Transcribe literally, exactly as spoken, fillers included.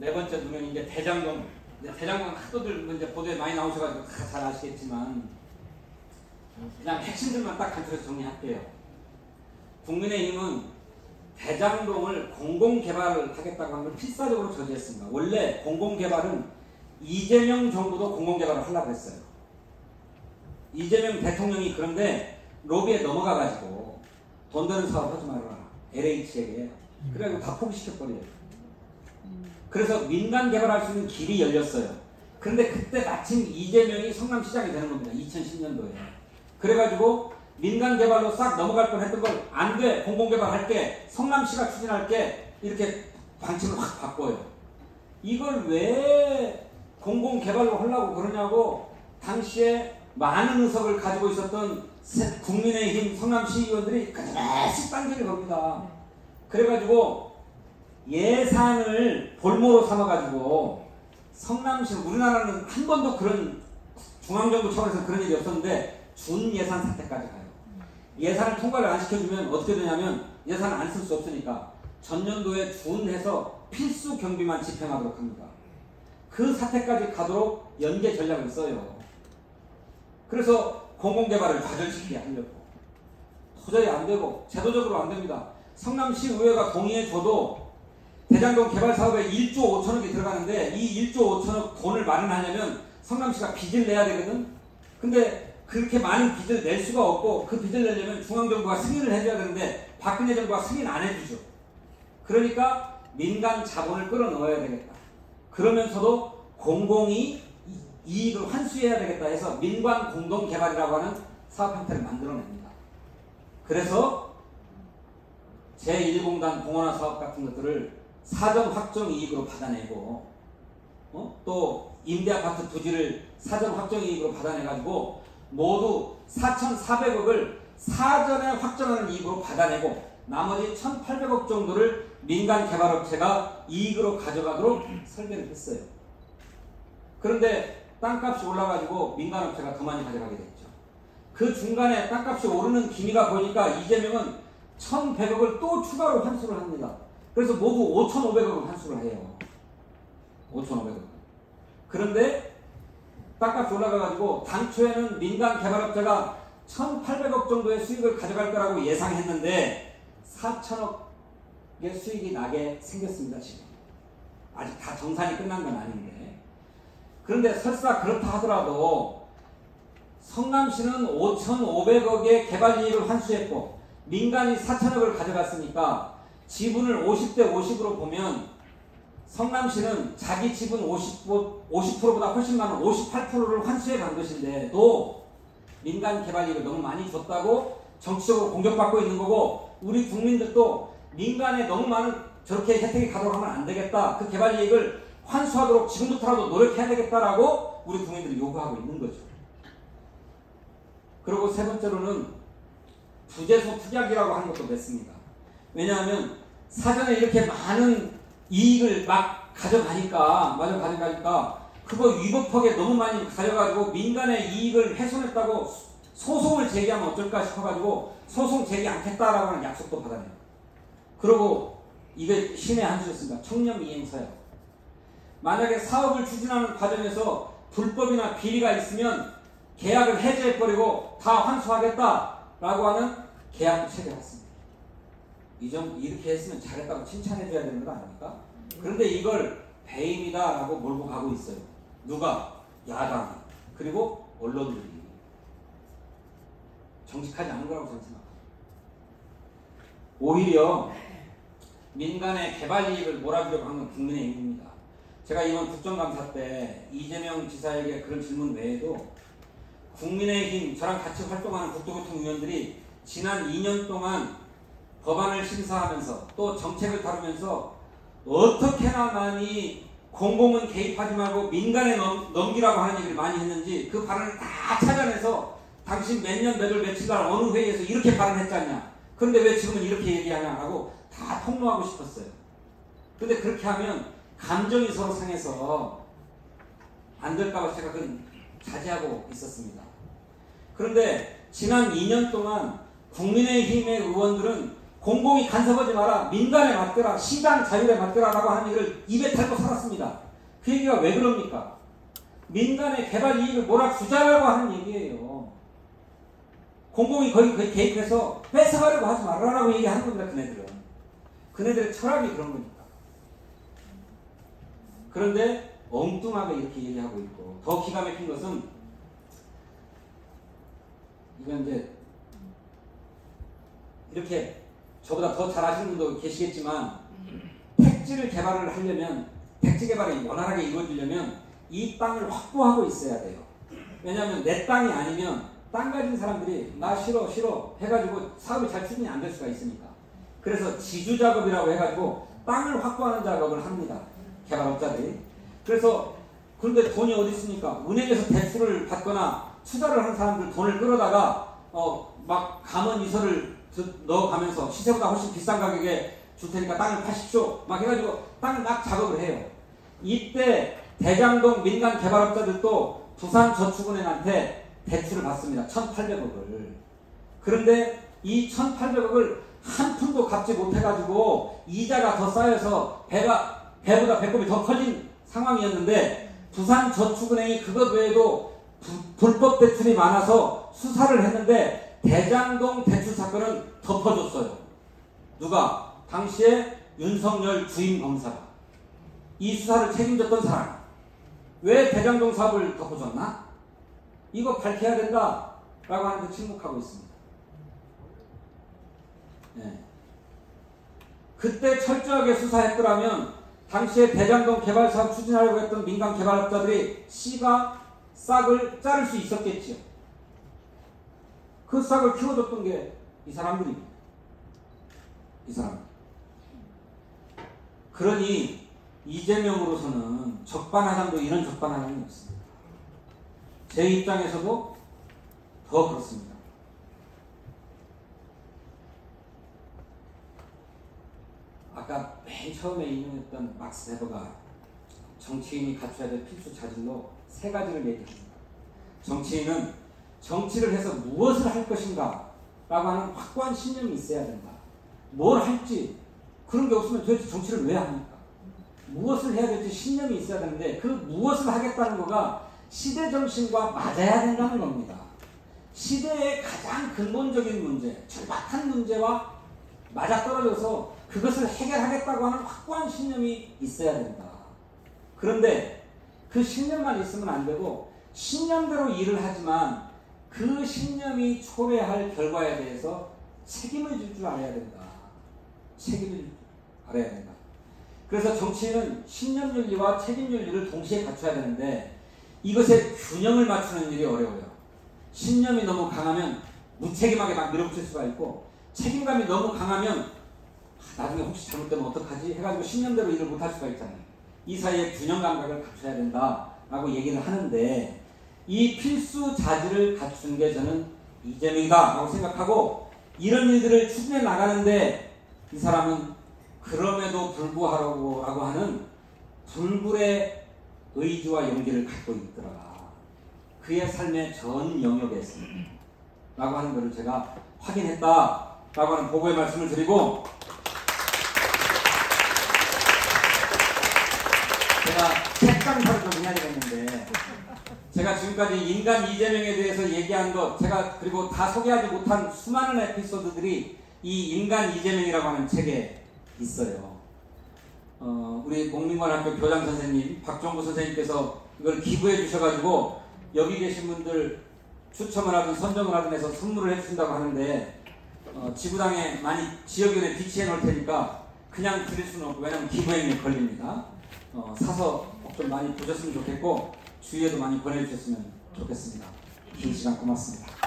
네 번째 보면 이제 대장동. 이제 대장동 학도들 이제 보도에 많이 나오셔가지고 다 잘 아시겠지만 그냥 핵심들만 딱 간추려서 정리할게요. 국민의힘은 대장동을 공공개발을 하겠다고 하는 걸 필사적으로 저지했습니다. 원래 공공개발은 이재명 정부도 공공개발을 하려고 했어요. 이재명 대통령이 그런데 로비에 넘어가가지고 돈 되는 사업 하지 말아라. 엘에이치에게. 그래가지고 다 포기시켜버려요. 그래서 민간 개발할 수 있는 길이 열렸어요. 그런데 그때 마침 이재명이 성남시장이 되는 겁니다. 이천십 년도에. 그래가지고 민간 개발로 싹 넘어갈 뻔 했던 걸 안 돼. 공공개발 할게. 성남시가 추진할게. 이렇게 방침을 확 바꿔요. 이걸 왜 공공개발로 하려고 그러냐고 당시에 많은 의석을 가지고 있었던 국민의힘 성남시 의원들이 계속 딴지를 겁니다. 그래가지고 예산을 볼모로 삼아가지고 성남시, 우리나라는 한 번도 그런 중앙정부 차원에서 그런 일이 없었는데 준예산 사태까지 가요. 예산을 통과를 안 시켜주면 어떻게 되냐면 예산을 안 쓸 수 없으니까 전년도에 준해서 필수 경비만 집행하도록 합니다. 그 사태까지 가도록 연계 전략을 써요. 그래서 공공개발을 좌절시키게 하려고. 도저히 안 되고 제도적으로 안 됩니다. 성남시 의회가 동의해줘도 대장동 개발 사업에 일조 오천억이 들어가는데 이 일조 오천억 돈을 마련하려면 성남시가 빚을 내야 되거든. 근데 그렇게 많은 빚을 낼 수가 없고 그 빚을 내려면 중앙정부가 승인을 해줘야 되는데 박근혜 정부가 승인 안 해주죠. 그러니까 민간 자본을 끌어넣어야 되겠다. 그러면서도 공공이 이익을 환수해야 되겠다 해서 민관 공동개발이라고 하는 사업 형태를 만들어냅니다. 그래서 제일 공단 공원화 사업 같은 것들을 사전 확정 이익으로 받아내고 어? 또 임대아파트 부지를 사전 확정 이익으로 받아내가지고 모두 사천사백억을 사전에 확정하는 이익으로 받아내고 나머지 천팔백억 정도를 민간 개발업체가 이익으로 가져가도록 설계를 했어요. 그런데 땅값이 올라가지고 민간업체가 더 많이 가져가게 됐죠. 그 중간에 땅값이 오르는 기미가 보니까 이재명은 천백억을 또 추가로 환수를 합니다. 그래서 모두 오천오백억을 환수를 해요. 오천오백억. 그런데 땅값이 올라가가지고 당초에는 민간 개발업체가 천팔백억 정도의 수익을 가져갈 거라고 예상했는데 사천억의 수익이 나게 생겼습니다. 지금. 아직 다 정산이 끝난 건 아닌데. 그런데 설사 그렇다 하더라도 성남시는 오천오백억의 개발 이익을 환수했고 민간이 사천억을 가져갔으니까 지분을 오십 대 오십으로 보면 성남시는 자기 지분 오십 퍼센트보다 훨씬 많은 오십팔 퍼센트를 환수해 간 것인데 또 민간 개발 이익을 너무 많이 줬다고 정치적으로 공격받고 있는 거고 우리 국민들도 민간에 너무 많은 저렇게 혜택이 가도록 하면 안 되겠다. 그 개발 이익을 환수하도록 지금부터라도 노력해야 되겠다라고 우리 국민들이 요구하고 있는 거죠. 그리고 세 번째로는 부재소 특약이라고 하는 것도 냈습니다. 왜냐하면 사전에 이렇게 많은 이익을 막 가져가니까 마저 가져가니까 그거 위법하게 너무 많이 가져가지고 민간의 이익을 훼손했다고 소송을 제기하면 어쩔까 싶어가지고 소송 제기 않겠다라고 하는 약속도 받아내요. 그리고 이게 신의 한 수였습니다. 청렴 이행서요. 만약에 사업을 추진하는 과정에서 불법이나 비리가 있으면 계약을 해제해버리고 다 환수하겠다라고 하는 계약도 체결했습니다. 이 점 이렇게 했으면 잘했다고 칭찬해줘야 되는 거 아닙니까? 그런데 이걸 배임이다라고 몰고 가고 있어요. 누가? 야당이. 그리고 언론들이. 정직하지 않은 거라고 저는 생각합니다. 오히려 민간의 개발 이익을 몰아주려고 하는 건 국민의힘입니다. 제가 이번 국정감사 때 이재명 지사에게 그런 질문 외에도 국민의힘, 저랑 같이 활동하는 국토교통위원들이 지난 이 년 동안 법안을 심사하면서 또 정책을 다루면서 어떻게나 많이 공공은 개입하지 말고 민간에 넘, 넘기라고 하는 얘기를 많이 했는지 그 발언을 다 찾아내서 당신 몇 년 몇 월 며칠 날 어느 회의에서 이렇게 발언했잖냐. 그런데 왜 지금은 이렇게 얘기하냐고 다 폭로하고 싶었어요. 근데 그렇게 하면 감정이 서로 상해서 안 될까봐 제가 그건 자제하고 있었습니다. 그런데 지난 이 년 동안 국민의힘의 의원들은 공공이 간섭하지 마라, 민간에 맡겨라, 시장 자율에 맡겨라라고 하는 얘기를 입에 달고 살았습니다. 그 얘기가 왜 그럽니까? 민간의 개발 이익을 몰아주자라고 하는 얘기예요. 공공이 거기 개입해서 뺏어가려고 하지 말라라고 얘기하는 겁니다. 그네들은. 그네들의 철학이 그런 거니까. 그런데 엉뚱하게 이렇게 얘기하고 있고, 더 기가 막힌 것은 이건 이제 이렇게 저보다 더 잘 아시는 분도 계시겠지만, 택지를 개발을 하려면, 택지 개발이 원활하게 이루어지려면 이 땅을 확보하고 있어야 돼요. 왜냐하면 내 땅이 아니면 땅 가진 사람들이 나 싫어 싫어 해가지고 사업이 잘 추진이 안 될 수가 있으니까. 그래서 지주 작업이라고 해가지고 땅을 확보하는 작업을 합니다. 개발업자들이. 그래서 그런데 돈이 어디 있습니까? 은행에서 대출을 받거나 투자를 하는 사람들 돈을 끌어다가 어 막 감언이설을 넣어가면서 시세보다 훨씬 비싼 가격에 줄 테니까 땅을 파십시오 막 해가지고 땅을 막 작업을 해요. 이때 대장동 민간 개발업자들도 부산저축은행한테 대출을 받습니다. 천팔백억을. 그런데 이 천팔백억을 한 푼도 갚지 못해가지고 이자가 더 쌓여서 배가 배보다 배꼽이 더 커진 상황이었는데, 부산저축은행이 그것 외에도 부, 불법 대출이 많아서 수사를 했는데 대장동 대출 사건은 덮어줬어요. 누가? 당시에 윤석열 주임 검사가. 이 수사를 책임졌던 사람. 왜 대장동 사업을 덮어줬나? 이거 밝혀야 된다 라고 하는데 침묵하고 있습니다. 네. 그때 철저하게 수사했더라면 당시에 대장동 개발 사업 추진하려고 했던 민간 개발업자들이 씨가 싹을 자를 수 있었겠지요. 그 싹을 키워줬던 게 이 사람들입니다. 이 사람. 그러니 이재명으로서는 적반하장도 이런 적반하장이 없습니다. 제 입장에서도 더 그렇습니다. 아까 맨 처음에 인용했던 막스 베버가 정치인이 갖춰야 될 필수 자질로 세 가지를 얘기합니다. 정치인은 정치를 해서 무엇을 할 것인가 라고 하는 확고한 신념이 있어야 된다. 뭘 할지 그런 게 없으면 도대체 정치를 왜 합니까? 무엇을 해야 될지 신념이 있어야 되는데, 그 무엇을 하겠다는 거가 시대 정신과 맞아야 된다는 겁니다. 시대의 가장 근본적인 문제, 절박한 문제와 맞아떨어져서 그것을 해결하겠다고 하는 확고한 신념이 있어야 된다. 그런데 그 신념만 있으면 안 되고, 신념대로 일을 하지만 그 신념이 초래할 결과에 대해서 책임을 질 줄 알아야 된다. 책임을 질 줄 알아야 된다. 그래서 정치인은 신념윤리와 책임윤리를 동시에 갖춰야 되는데, 이것에 균형을 맞추는 일이 어려워요. 신념이 너무 강하면 무책임하게 막 밀어붙일 수가 있고, 책임감이 너무 강하면 아, 나중에 혹시 잘못되면 어떡하지 해가지고 신념대로 일을 못할 수가 있잖아요. 이 사이에 균형 감각을 갖춰야 된다라고 얘기를 하는데, 이 필수 자질을 갖춘 게 저는 이재명이다 라고 생각하고, 이런 일들을 추진해 나가는데 이 사람은 그럼에도 불구하고 라고 하는 불굴의 의지와 용기를 갖고 있더라. 그의 삶의 전 영역에서 라고 하는 것을 제가 확인했다 라고 하는 보고의 말씀을 드리고, 제가 책장사를 좀 해야 되겠는데, 제가 지금까지 인간 이재명에 대해서 얘기한 것, 제가 그리고 다 소개하지 못한 수많은 에피소드들이 이 인간 이재명이라고 하는 책에 있어요. 어, 우리 목민관학교 교장 선생님, 박종구 선생님께서 이걸 기부해 주셔가지고 여기 계신 분들 추첨을 하든 선정을 하든 해서 선물을 해주신다고 하는데, 어, 지구당에 많이 지역위원회에 비치해 놓을 테니까 그냥 드릴 수는 없고, 왜냐하면 기부행위에 걸립니다. 어, 사서 좀 많이 보셨으면 좋겠고, 주위에도 많이 보내주셨으면 좋겠습니다. 긴 시간 고맙습니다.